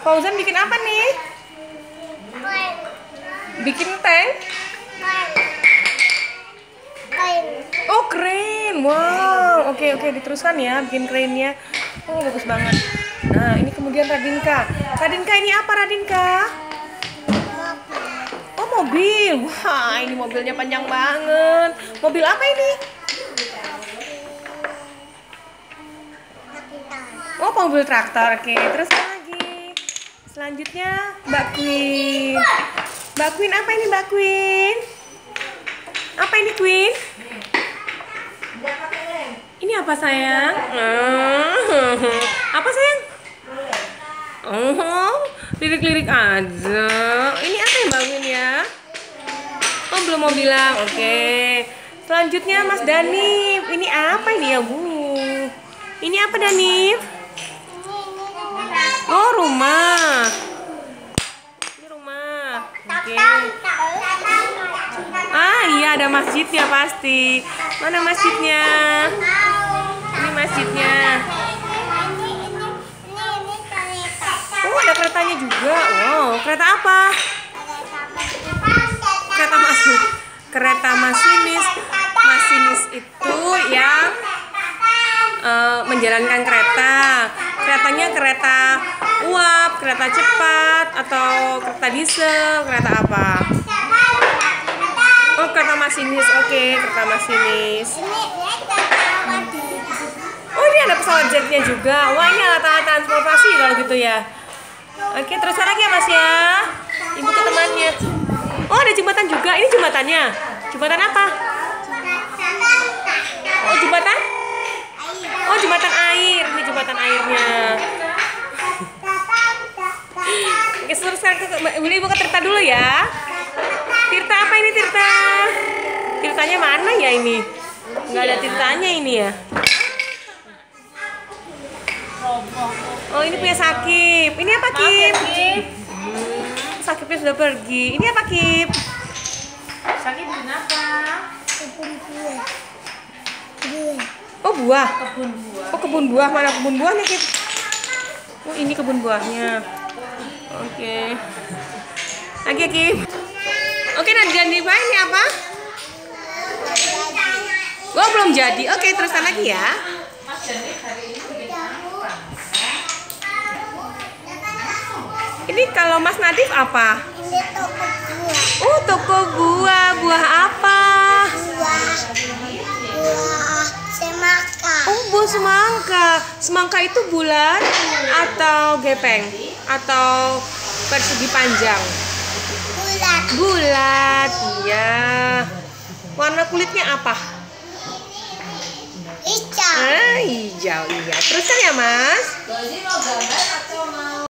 Fauzan bikin apa nih? Bikin tank? Oh, keren. Wow. Oke, diteruskan ya bikin kerennya. Oh, bagus banget. Nah, ini kemudian Radinka. Radinka, ini apa Radinka? Oh, mobil. Wah, ini mobilnya panjang banget. Mobil apa ini? Oh, mobil traktor. Oke, terus apa lagi? Selanjutnya Mbak Queen. Mbak Queen, apa ini Mbak Queen? Apa ini Queen? Ini apa sayang? Apa sayang? Oh, lirik-lirik aja. Ini apa yang bangun ya? Oh, belum mau bilang. Oke. Selanjutnya Mas Danif. Ini apa ini ya Bu? Ini apa Danif? Oh, rumah. Ini rumah. Oke. Ah iya, ada masjidnya pasti. Mana masjidnya? Ini masjidnya. Oh, ada keretanya juga. Wow, kereta apa? Kereta masinis. Kereta masinis. Masinis itu yang menjalankan kereta. Keretanya kereta uap, kereta cepat, atau kereta diesel, kereta apa? Oh, kereta masinis. Oke, kereta masinis. Oh, ini ada pesawat jetnya juga. Wah, ini alat-alat transportasi kalau gitu ya. Oke, terus lagi ya Mas ya. Ibu ke temannya. Oh, ada jembatan juga. Ini jembatannya. Jembatan apa? Oh, jembatan? Oh, jembatan air. Ini jembatan airnya. Oke, sekarang Ibu ke Tirta dulu ya. Tirta apa ini Tirta? Tirtanya mana ya ini? Nggak ada Tirtanya ini ya. Oh, ini punya Sakip. Ini apa Kip? Sakipnya sudah pergi. Ini apa Kip? Sakip kenapa? Oh, buah. Kebun buah. Oh, kebun buah. Mana kebun buahnya Kip? Oh, ini kebun buahnya. Oke. Lagi ya Kip. Oke, dan ini apa? Oh, belum jadi. Oke, teruskan lagi ya. Ini kalau Mas Nadif apa? Ini toko buah. Oh, toko buah. Buah apa? Buah semangka. Oh, buah semangka. Semangka itu bulat atau gepeng? Atau persegi panjang? Bulat. Bulat, iya. Warna kulitnya apa? Hijau. Ah, hijau, iya. Teruskan ya, Mas. Jadi mau gambar